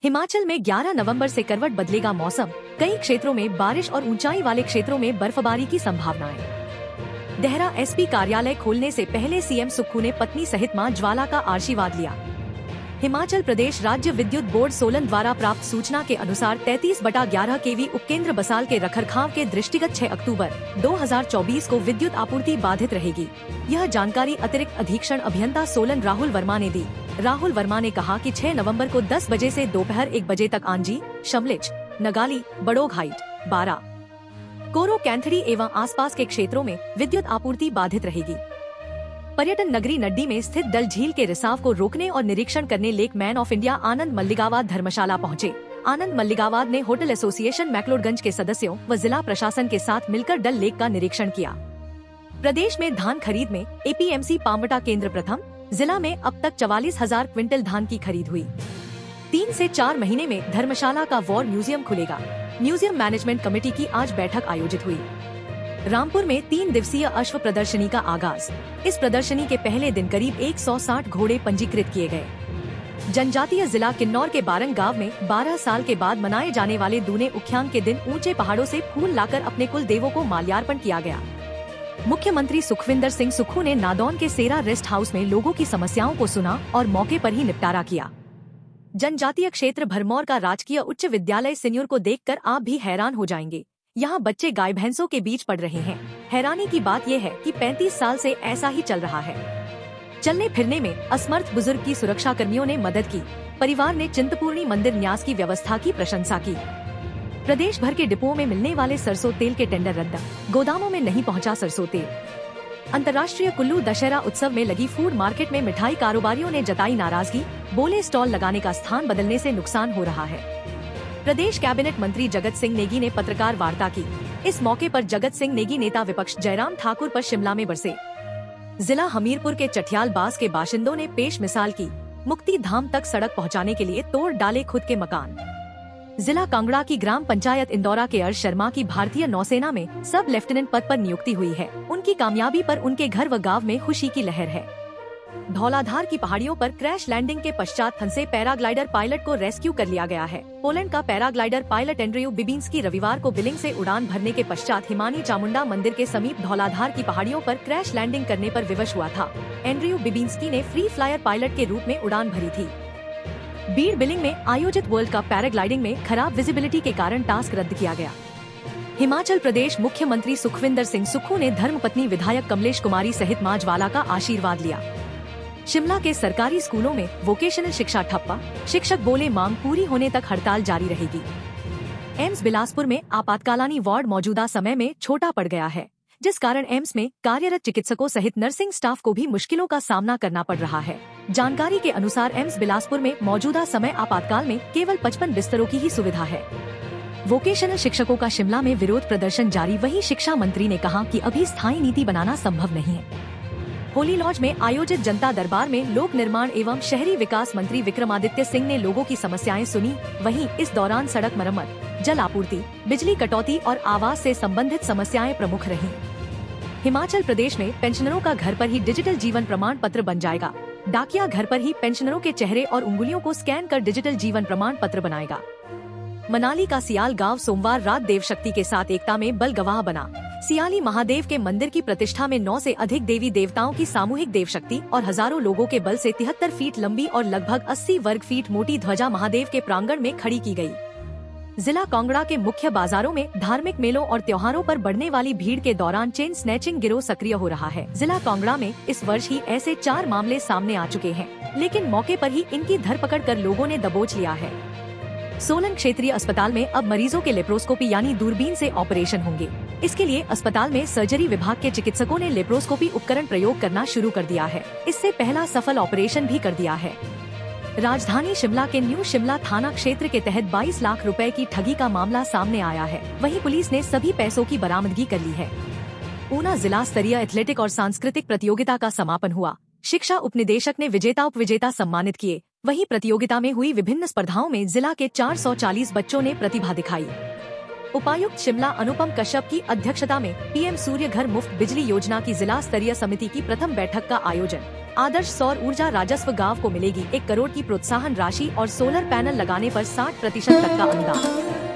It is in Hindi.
हिमाचल में 11 नवंबर से करवट बदलेगा मौसम, कई क्षेत्रों में बारिश और ऊंचाई वाले क्षेत्रों में बर्फबारी की संभावनाएं। देहरा एसपी कार्यालय खोलने से पहले सीएम सुक्खू ने पत्नी सहित मां ज्वाला का आशीर्वाद लिया। हिमाचल प्रदेश राज्य विद्युत बोर्ड सोलन द्वारा प्राप्त सूचना के अनुसार 33/11 केवी उपकेंद्र बसाल के रखरखाव के दृष्टिगत 6 अक्टूबर 2024 को विद्युत आपूर्ति बाधित रहेगी। यह जानकारी अतिरिक्त अधीक्षण अभियंता सोलन राहुल वर्मा ने दी। राहुल वर्मा ने कहा कि 6 नवंबर को 10 बजे से दोपहर 1 बजे तक आंजी, शमलिच, नगाली, बड़ोग हाइट, बारा, कोरो, कैंथड़ी एवं आसपास के क्षेत्रों में विद्युत आपूर्ति बाधित रहेगी। पर्यटन नगरी नड्डी में स्थित डल झील के रिसाव को रोकने और निरीक्षण करने lake man of India Anand Malligavad Dharamshala पहुंचे। आनंद मल्लिगावाद ने होटल एसोसिएशन मैक्लोडगंज के सदस्यों व जिला प्रशासन के साथ मिलकर डल लेक का निरीक्षण किया। प्रदेश में धान खरीद में एपीएमसी पांवटा केंद्र प्रथम। जिला में अब तक 44,000 क्विंटल धान की खरीद हुई। 3 से 4 महीने में धर्मशाला का वॉर म्यूजियम खुलेगा। म्यूजियम मैनेजमेंट कमेटी की आज बैठक आयोजित हुई। रामपुर में 3 दिवसीय अश्व प्रदर्शनी का आगाज। इस प्रदर्शनी के पहले दिन करीब 160 घोड़े पंजीकृत किए गए। जनजातीय जिला किन्नौर के बारंग गांव में 12 साल के बाद मनाए जाने वाले दूने उख्यांग के दिन ऊंचे पहाड़ों से फूल लाकर अपने कुल देवों को माल्यार्पण किया गया। मुख्यमंत्री सुखविंदर सिंह सुक्खू ने नादौन के सेरा रेस्ट हाउस में लोगों की समस्याओं को सुना और मौके पर ही निपटारा किया। जनजातीय क्षेत्र भरमौर का राजकीय उच्च विद्यालय सिन्योर को देखकर आप भी हैरान हो जाएंगे। यहाँ बच्चे गाय भैंसों के बीच पड़ रहे हैं। हैरानी की बात यह है कि 35 साल से ऐसा ही चल रहा है। चलने फिरने में असमर्थ बुजुर्ग की सुरक्षा कर्मियों ने मदद की। परिवार ने चिंतपूर्णी मंदिर न्यास की व्यवस्था की प्रशंसा की। प्रदेश भर के डिपोओं में मिलने वाले सरसों तेल के टेंडर रद्द। गोदामों में नहीं पहुंचा सरसों तेल। अंतर्राष्ट्रीय कुल्लू दशहरा उत्सव में लगी फूड मार्केट में मिठाई कारोबारियों ने जताई नाराजगी। बोले स्टॉल लगाने का स्थान बदलने से नुकसान हो रहा है। प्रदेश कैबिनेट मंत्री जगत सिंह नेगी ने पत्रकार वार्ता की। इस मौके पर जगत सिंह नेगी नेता विपक्ष जयराम ठाकुर पर शिमला में बरसे। जिला हमीरपुर के चठियाल बास के बाशिंदों ने पेश मिसाल की। मुक्ति धाम तक सड़क पहुंचाने के लिए तोड़ डाले खुद के मकान। जिला कांगड़ा की ग्राम पंचायत इंदौरा के अर्श शर्मा की भारतीय नौसेना में सब लेफ्टिनेंट पद पर नियुक्ति हुई है। उनकी कामयाबी पर उनके घर व गांव में खुशी की लहर है। धौलाधार की पहाड़ियों पर क्रैश लैंडिंग के पश्चात फंसे पैराग्लाइडर पायलट को रेस्क्यू कर लिया गया है। पोलैंड का पैराग्लाइडर पायलट एंड्रियू बिबिंस्की रविवार को बिलिंग से उड़ान भरने के पश्चात हिमानी चामुंडा मंदिर के समीप धौलाधार की पहाड़ियों पर क्रैश लैंडिंग करने पर विवश हुआ था। एंड्रियू बिबिंस्की ने फ्री फ्लायर पायलट के रूप में उड़ान भरी थी। बीड़ बिलिंग में आयोजित वर्ल्ड कप पैराग्लाइडिंग में खराब विजिबिलिटी के कारण टास्क रद्द किया गया। हिमाचल प्रदेश मुख्यमंत्री सुखविंदर सिंह सुक्खू ने धर्मपत्नी विधायक कमलेश कुमारी सहित मां ज्वाला का आशीर्वाद लिया। शिमला के सरकारी स्कूलों में वोकेशनल शिक्षा ठप्पा। शिक्षक बोले मांग पूरी होने तक हड़ताल जारी रहेगी। एम्स बिलासपुर में आपातकालीन वार्ड मौजूदा समय में छोटा पड़ गया है, जिस कारण एम्स में कार्यरत चिकित्सकों सहित नर्सिंग स्टाफ को भी मुश्किलों का सामना करना पड़ रहा है। जानकारी के अनुसार एम्स बिलासपुर में मौजूदा समय आपातकाल में केवल 55 बिस्तरों की ही सुविधा है। वोकेशनल शिक्षकों का शिमला में विरोध प्रदर्शन जारी। वहीं शिक्षा मंत्री ने कहा कि अभी स्थायी नीति बनाना संभव नहीं है। होली लॉज में आयोजित जनता दरबार में लोक निर्माण एवं शहरी विकास मंत्री विक्रमादित्य सिंह ने लोगों की समस्याएं सुनी। वहीं इस दौरान सड़क मरम्मत, जल आपूर्ति, बिजली कटौती और आवास से संबंधित समस्याएं प्रमुख रहीं। हिमाचल प्रदेश में पेंशनरों का घर पर ही डिजिटल जीवन प्रमाण पत्र बन जाएगा। डाकिया घर पर ही पेंशनरों के चेहरे और उंगलियों को स्कैन कर डिजिटल जीवन प्रमाण पत्र बनाएगा। मनाली का सियाल गांव सोमवार रात देव शक्ति के साथ एकता में बल गवाह बना। सियाली महादेव के मंदिर की प्रतिष्ठा में 9 से अधिक देवी देवताओं की सामूहिक देव शक्ति और हजारों लोगों के बल से 73 फीट लंबी और लगभग 80 वर्ग फीट मोटी ध्वजा महादेव के प्रांगण में खड़ी की गई। जिला कांगड़ा के मुख्य बाजारों में धार्मिक मेलों और त्योहारों पर बढ़ने वाली भीड़ के दौरान चेन स्नैचिंग गिरोह सक्रिय हो रहा है। जिला कांगड़ा में इस वर्ष ही ऐसे 4 मामले सामने आ चुके हैं, लेकिन मौके पर ही इनकी धरपकड़ कर लोगों ने दबोच लिया है। सोलन क्षेत्रीय अस्पताल में अब मरीजों के लेप्रोस्कोपी यानी दूरबीन से ऑपरेशन होंगे। इसके लिए अस्पताल में सर्जरी विभाग के चिकित्सकों ने लेप्रोस्कोपी उपकरण प्रयोग करना शुरू कर दिया है। इससे पहला सफल ऑपरेशन भी कर दिया है। राजधानी शिमला के न्यू शिमला थाना क्षेत्र के तहत 22 लाख रुपए की ठगी का मामला सामने आया है। वहीं पुलिस ने सभी पैसों की बरामदगी कर ली है। ऊना जिला स्तरीय एथलेटिक और सांस्कृतिक प्रतियोगिता का समापन हुआ। शिक्षा उपनिदेशक ने विजेता उपविजेता सम्मानित किए। वहीं प्रतियोगिता में हुई विभिन्न स्पर्धाओं में जिला के 440 बच्चों ने प्रतिभा दिखाई। उपायुक्त शिमला अनुपम कश्यप की अध्यक्षता में पीएम सूर्य घर मुफ्त बिजली योजना की जिला स्तरीय समिति की प्रथम बैठक का आयोजन। आदर्श सौर ऊर्जा राजस्व गांव को मिलेगी 1 करोड़ की प्रोत्साहन राशि और सोलर पैनल लगाने पर 60% तक का अनुदान।